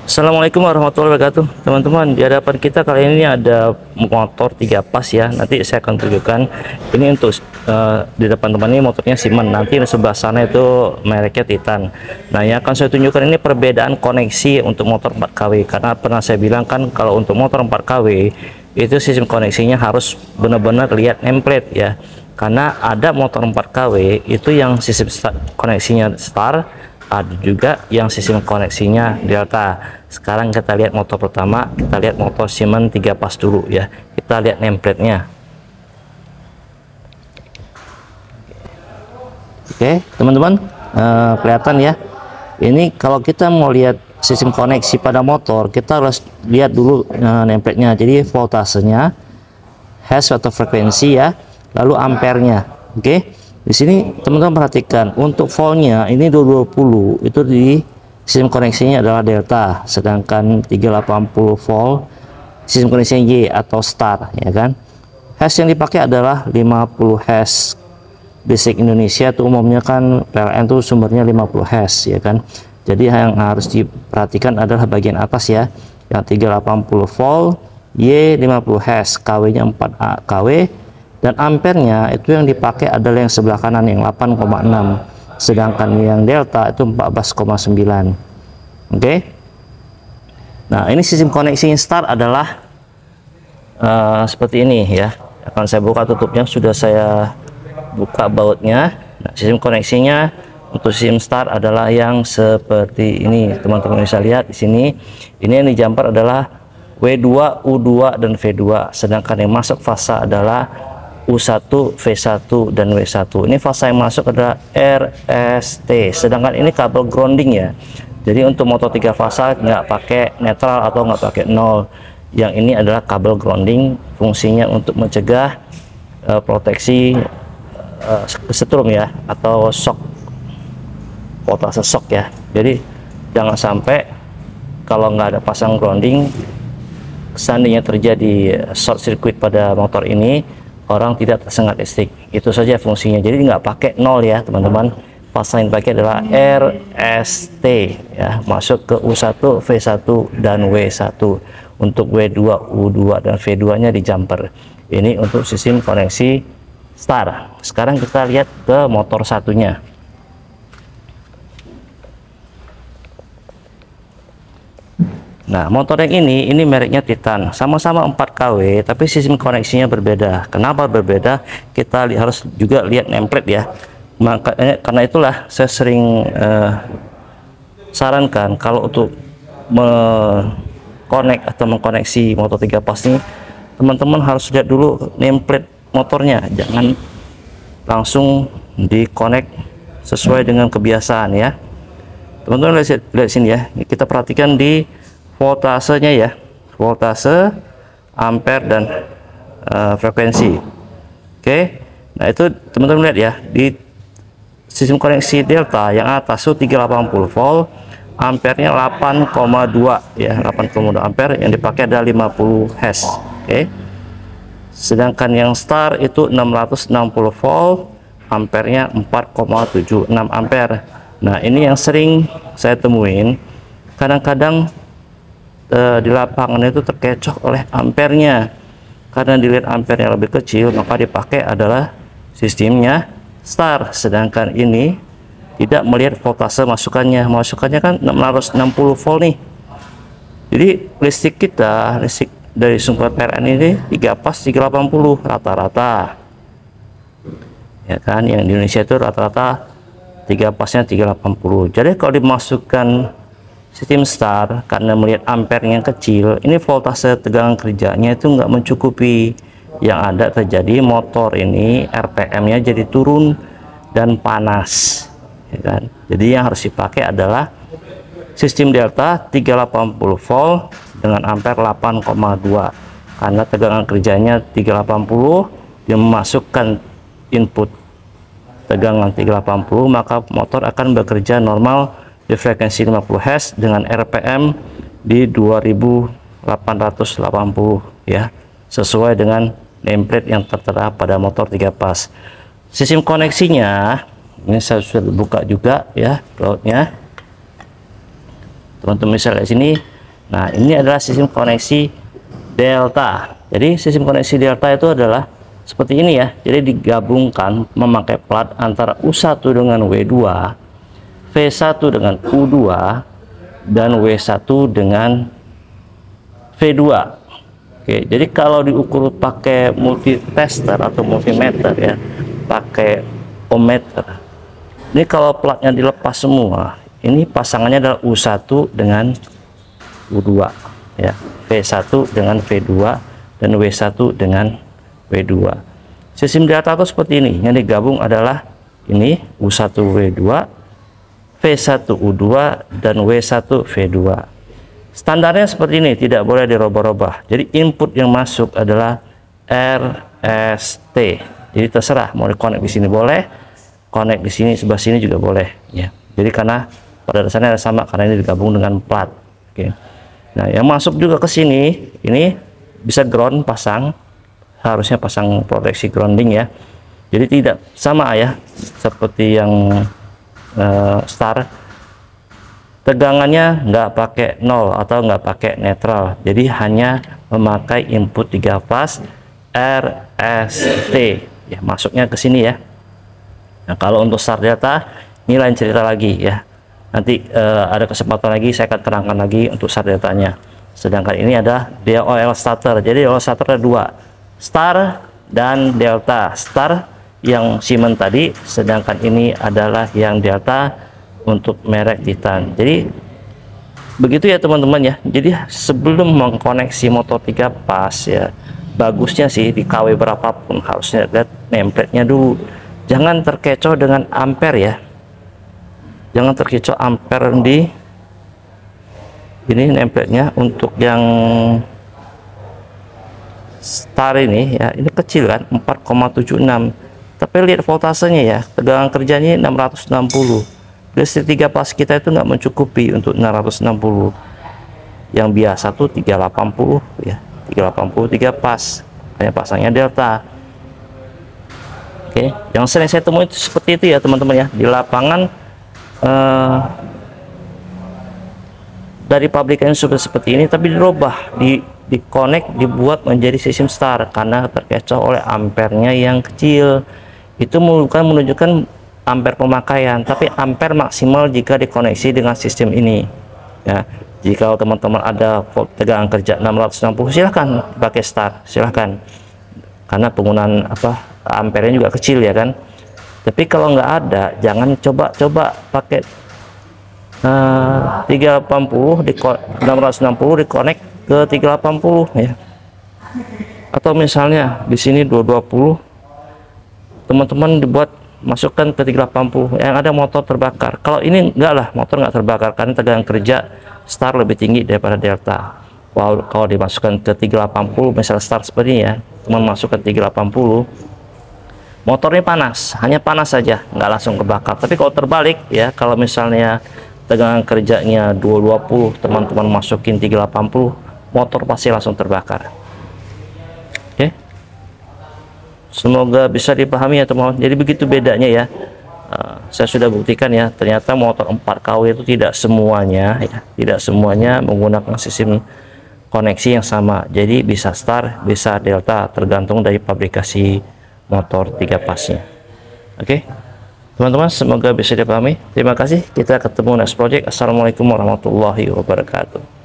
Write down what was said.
Assalamualaikum warahmatullahi wabarakatuh, teman-teman. Di hadapan kita kali ini ada motor 3 pas ya. Nanti saya akan tunjukkan ini untuk di depan teman ini motornya Siemens, nanti di sebelah sana itu mereknya Titan. Nah, yang akan saya tunjukkan ini perbedaan koneksi untuk motor 4 kW, karena pernah saya bilang kan kalau untuk motor 4 kW itu sistem koneksinya harus benar-benar lihat template ya, karena ada motor 4 kW itu yang sistem koneksinya star, ada juga yang sistem koneksinya delta. Sekarang kita lihat motor pertama, kita lihat motor Siemens 3 pas dulu ya, kita lihat nameplate-nya. Oke teman-teman, kelihatan ya, ini kalau kita mau lihat sistem koneksi pada motor, kita harus lihat dulu nameplate-nya. Jadi voltasenya, hertz atau frekuensi ya, lalu ampernya. Oke, di sini teman-teman perhatikan untuk voltnya ini 220, itu di sistem koneksinya adalah delta, sedangkan 380 volt sistem koneksinya Y atau star ya kan. Hertz yang dipakai adalah 50 Hz. Basic Indonesia tuh umumnya kan PLN tuh sumbernya 50 Hz ya kan. Jadi yang harus diperhatikan adalah bagian atas ya, yang 380 volt Y 50 Hz, KW nya 4 kW, dan ampernya itu yang dipakai adalah yang sebelah kanan yang 8,6, sedangkan yang delta itu 14,9. Oke. Nah, ini sistem koneksi star adalah seperti ini ya. Akan saya buka tutupnya, sudah saya buka bautnya. Nah, sistem koneksinya untuk sistem star adalah yang seperti ini. Teman-teman bisa lihat di sini. Ini yang di jumper adalah W2, U2 dan V2, sedangkan yang masuk fase adalah U1, V1 dan W1. Ini fase yang masuk adalah RST, sedangkan ini kabel grounding ya. Jadi untuk motor 3 fase nggak pakai netral atau nggak pakai nol. Yang ini adalah kabel grounding, fungsinya untuk mencegah proteksi kesetrum ya, atau shock, voltase shock ya. Jadi jangan sampai kalau nggak ada pasang grounding, seandainya terjadi short circuit pada motor ini, orang tidak tersengat listrik. Itu saja fungsinya. Jadi nggak pakai nol ya teman-teman. Fase yang dipakai adalah RST ya, masuk ke U1, V1 dan W1. Untuk W2, U2 dan V2 nya di jumper. Ini untuk sistem koneksi star. Sekarang kita lihat ke motor satunya. Nah, motor yang ini mereknya Titan, sama-sama 4 kW, tapi sistem koneksinya berbeda. Kenapa berbeda? Kita harus juga lihat nameplate ya. Makanya karena itulah saya sering sarankan kalau untuk mengkoneksi motor 3 pas ini, teman-teman harus lihat dulu nameplate motornya, jangan langsung dikonek sesuai dengan kebiasaan ya. Teman-teman lihat sini ya, kita perhatikan di voltasenya ya, voltase, ampere dan frekuensi. Oke, nah itu teman-teman lihat ya, di sistem koneksi delta yang atas itu 380 volt, ampernya 8,2 ya, 8,2 ampere, yang dipakai ada 50 Hz. Oke, sedangkan yang star itu 660 volt, ampernya 4,76 ampere. Nah, ini yang sering saya temuin, kadang-kadang di lapangan itu terkecoh oleh ampernya, karena dilihat ampernya lebih kecil maka dipakai adalah sistemnya star, sedangkan ini tidak melihat voltase masukannya kan 660 volt nih. Jadi listrik kita, listrik dari sumber PLN ini 3 pas 380 rata-rata ya kan, yang di Indonesia itu rata-rata 3 pasnya 380. Jadi kalau dimasukkan sistem star, karena melihat ampernya yang kecil, ini voltase tegangan kerjanya itu nggak mencukupi. Yang ada terjadi motor ini RPM-nya jadi turun dan panas ya kan. Jadi yang harus dipakai adalah sistem delta 380 volt dengan ampere 8,2, karena tegangan kerjanya 380, yang memasukkan input tegangan 380, maka motor akan bekerja normal di frekuensi 50 Hz dengan RPM di 2880 ya, sesuai dengan nameplate yang tertera pada motor 3 pas. Sistem koneksinya ini saya sudah buka juga ya bautnya. Teman-teman bisa lihat sini, Nah, ini adalah sistem koneksi delta. Jadi sistem koneksi delta itu adalah seperti ini ya. Jadi digabungkan memakai plat antara U1 dengan W2, V1 dengan U2, dan W1 dengan V2. Oke, jadi kalau diukur pakai multitester atau multimeter ya, pakai ohmmeter. Ini kalau platnya dilepas semua, ini pasangannya adalah U1 dengan U2 ya, V1 dengan V2 dan W1 dengan W2. Sistem delta itu seperti ini, yang digabung adalah ini U1 W2, V1 U2 dan W1 V2. Standarnya seperti ini, tidak boleh dirubah-rubah. Jadi input yang masuk adalah RST. Jadi terserah mau dikonek di sini boleh, konek di sini sebelah sini juga boleh ya. Jadi karena pada dasarnya sama, karena ini digabung dengan plat. Oke. Nah, yang masuk juga ke sini ini bisa ground pasang, harusnya pasang proteksi grounding ya. Jadi tidak sama ya seperti yang star, tegangannya nggak pakai 0 atau nggak pakai netral, jadi hanya memakai input 3 fase RST ya, masuknya ke sini ya. Nah, kalau untuk star delta ini lain cerita lagi ya, nanti ada kesempatan lagi saya akan terangkan lagi untuk star deltanya. Sedangkan ini ada DOL starter. Jadi DOL starter ada dua, star dan delta. Star yang Siemens tadi, sedangkan ini adalah yang delta untuk merek Titan. Jadi begitu ya teman-teman ya. Jadi sebelum mengkoneksi motor 3 pas ya, bagusnya sih di KW berapapun harusnya lihat nameplate-nya dulu. Jangan terkecoh dengan ampere ya, jangan terkecoh ampere di ini nameplate-nya. Untuk yang star ini ya, ini kecil kan 4,76, tapi lihat voltasenya ya, tegangan kerjanya 660. Listrik 3 pas kita itu nggak mencukupi untuk 660. Yang biasa tuh 380 ya, 380 3 pas, hanya pasangnya delta. Oke, yang sering saya temui itu seperti itu ya teman-teman ya, di lapangan dari pabrikan sudah seperti ini, tapi dirubah, di connect, dibuat menjadi sistem star karena terkecoh oleh ampernya yang kecil. Itu bukan menunjukkan ampere pemakaian, tapi ampere maksimal jika dikoneksi dengan sistem ini ya. Jika teman-teman ada tegangan kerja 660, silahkan pakai star, silahkan, karena penggunaan ampernya juga kecil ya kan. Tapi kalau nggak ada, jangan coba-coba pakai 380 di 660 dikonek ke 380 ya, atau misalnya di sini 220, teman-teman dibuat masukkan ke 380, yang ada motor terbakar. Kalau ini enggak lah, motor nggak terbakar karena tegangan kerja star lebih tinggi daripada delta. Wow, kalau dimasukkan ke 380 misal star seperti ini ya, teman masuk ke 380, motornya panas, hanya panas saja, nggak langsung kebakar. Tapi kalau terbalik ya, kalau misalnya tegangan kerjanya 220, teman-teman masukin 380, motor pasti langsung terbakar. Oke, semoga bisa dipahami ya teman-teman. Jadi begitu bedanya ya. Saya sudah buktikan ya, ternyata motor 4 kW itu tidak semuanya ya, tidak semuanya menggunakan sistem koneksi yang sama. Jadi bisa star, bisa delta, tergantung dari pabrikasi motor 3 pasnya. Oke teman-teman, semoga bisa dipahami. Terima kasih, kita ketemu next project. Assalamualaikum warahmatullahi wabarakatuh.